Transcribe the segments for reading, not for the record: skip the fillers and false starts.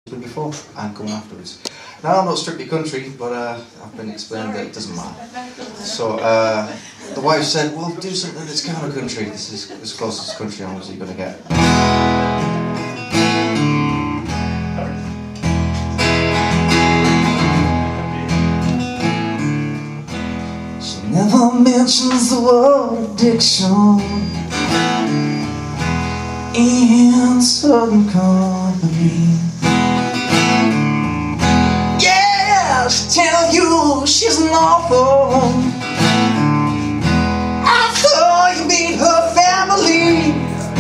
before and coming afterwards. Now I'm not strictly country, but I've been explained that it doesn't matter. So the wife said, well, do something that's kind of country. This is as close as country I'm as you're going to get. She never mentions the word addiction in Southern Company. She'll tell you she's an awful after you meet her family.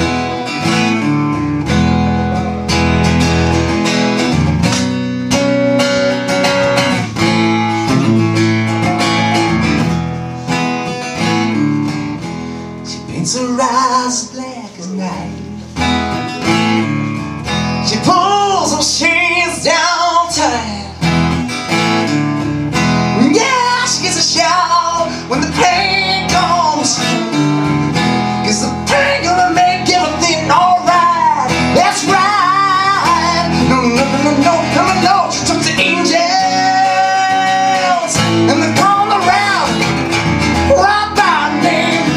She paints her eyes black as night. She pulls her shades down tight. When the pain comes, 'cause the pain gonna make everything alright. That's right. No, no, no, no, no, no, no, no. She took the angels and they come around right by name.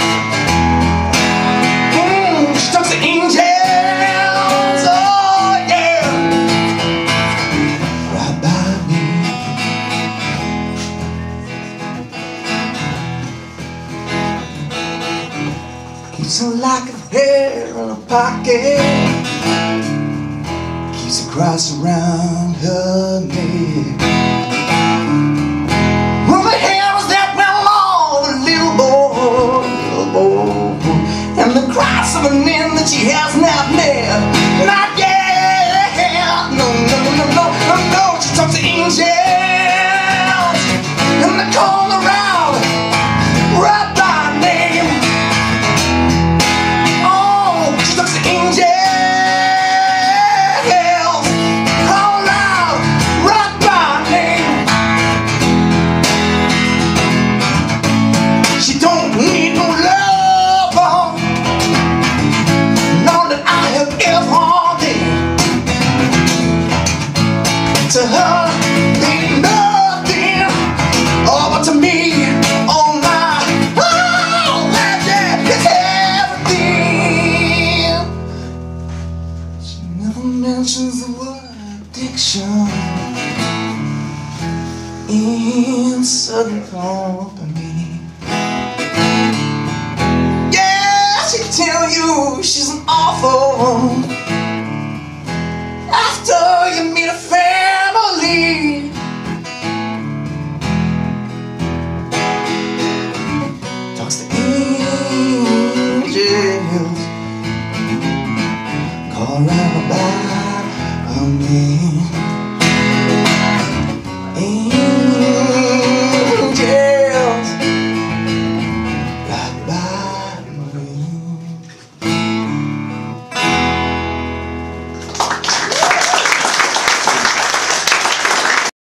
She took the angels, oh yeah, right by me. Keeps her like a hair in her pocket, keeps a cross around her neck. Well, the hair was that well long, little boy, and the cross of an end that she has not met, not yet. No, no, no, no, no, no, no. She talks to angels, and they call around right by name. To her, ain't nothing, oh, but to me, oh my, oh, that is everything. She never mentions the word addiction in Southern Company. Yeah, she can tell you she's an awful after you meet a family. Talks to angels, call right